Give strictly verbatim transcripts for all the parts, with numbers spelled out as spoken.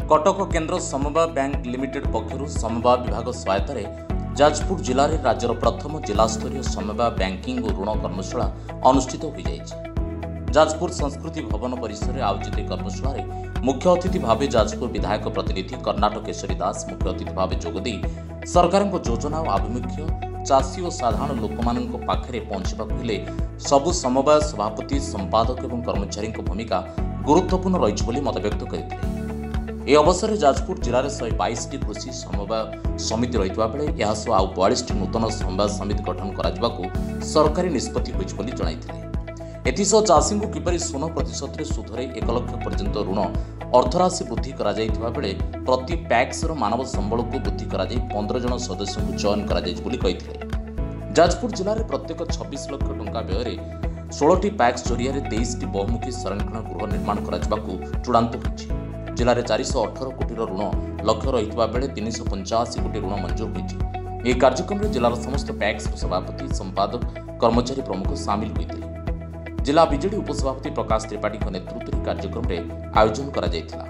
कटक केन्द्र समवाय bank limited पक्षर समवाय विभाग सहायतार जाजपुर जिले में राज्यर प्रथम जिलास्तरीय समवाय बैंकिंग और ऋण कर्मशाला अनुष्ठित हो जाएगी। जाजपुर संस्कृति भवन परिसर में आयोजित कर्मशाला मुख्य अतिथि भाव जाजपुर विधायक प्रतिनिधि कर्णाटक केशरी दास मुख्य अतिथि भाव जोगदे सरकार योजना और आभिमुख्य चाषी और साधारण लोक पाखे पहुंचवाक सबु समवाय सभापति संपादक और कर्मचारी भूमिका गुरुत्वपूर्ण रही मतव्यक्त करते। ए अवसर में जाजपुर जिले में शहे बैश कृषि समवाय समिति रही बेले यह आउ बयालीस नूतन समवाय समिति गठन कर सरकारी निष्पत्ति होती एसह चाषी को किपर शून्य प्रतिशत सुधरे एक लक्ष पर्यंत ऋण अर्थराशि वृद्धि बेले प्रति पैक्स मानव संबल को वृद्धि कर पंद्रह जन सदस्य को चयन कर जाजपुर जिले में प्रत्येक छब्बीस लक्ष टंका व्यय षोलह पैक्स जरिया तेईस बहुमुखी संरक्षण गृह निर्माण कर चूड़ांत हो जिले में चार सौ अठर कोटी ऋण लक्ष्य रही बेले तीन सौ पंचाशी कोटी ऋण मंजूर होती। कार्यक्रम में जिलार समस्त पैक्स सभापति संपादक कर्मचारी प्रमुख सामिल होते। जिला बीजेडी उपसभापति प्रकाश त्रिपाठी नेतृत्व में कार्यक्रम में आयोजन करा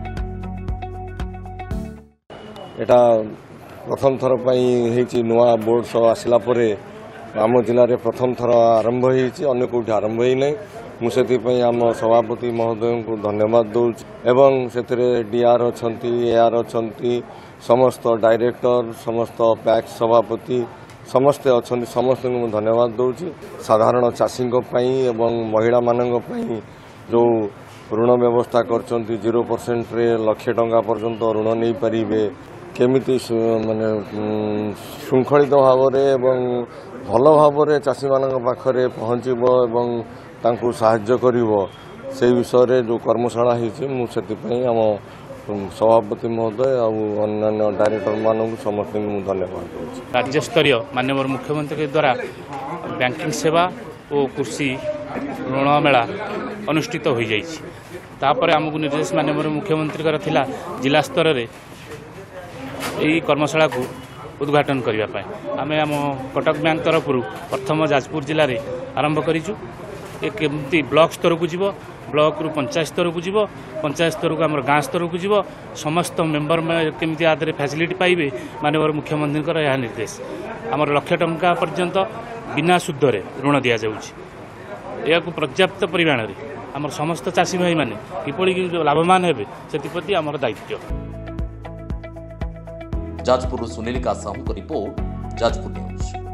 प्रथम थर नुआ बोर्ड सब आसला आम जिले में प्रथम थर आरंभ होने कौटी आरंभ ही नहीं मुझे आम सभापति महोदय को धन्यवाद दूँ एवं से डीआर अच्छा एआर अच्छा समस्त डायरेक्टर समस्त पैक्स सभापति समस्ते अच्छा समस्त को धन्यवाद दूँ। साधारण चाषी एवं महिला मानक जो ऋण व्यवस्था कर जीरो परसेंट लक्षे टंका पर्यंत ऋण नहीं पारे केमिति माने श्रृंखलित भाव में भल भाव चाषी मान पाखे पहुँचब एवं तांको साहाय्य करिवो से विषय जो कर्मशाला मुझे आम सभापति महोदय और अन्य डायरेक्टर मानक समस्त धन्यवाद दूँ। राज्य स्तरीय माननीय मुख्यमंत्री द्वारा बैंकिंग सेवा और कृषि ऋण मेला अनुष्ठित हो जापर आमको निर्देश माननीय मुख्यमंत्री थिला जिला स्तर में यही कर्मशाला को उद्घाटन करने आम आम कटक बैंक तरफ प्रथम जाजपुर जिले में आरंभ करूँ ये केमती ब्लॉक स्तर को जीव ब्लॉक रु पंचायत स्तर को जीव पंचायत स्तर को आम गाँ स्तर को जीव समस्त मेम्बर में केमती आदि फैसिलिटी पाइबे माननीय मुख्यमंत्री यह निर्देश आमर लक्ष टंका पर्यंत बिना सुधरे ऋण दि जाऊँगी पर्याप्त परिमाण में आम समस्त चाषी भाई मैंने किपरि लाभवान हेबे से आमर दायित्व। जाजपुर सुनील का साहू को रिपोर्ट जाजपुर न्यूज।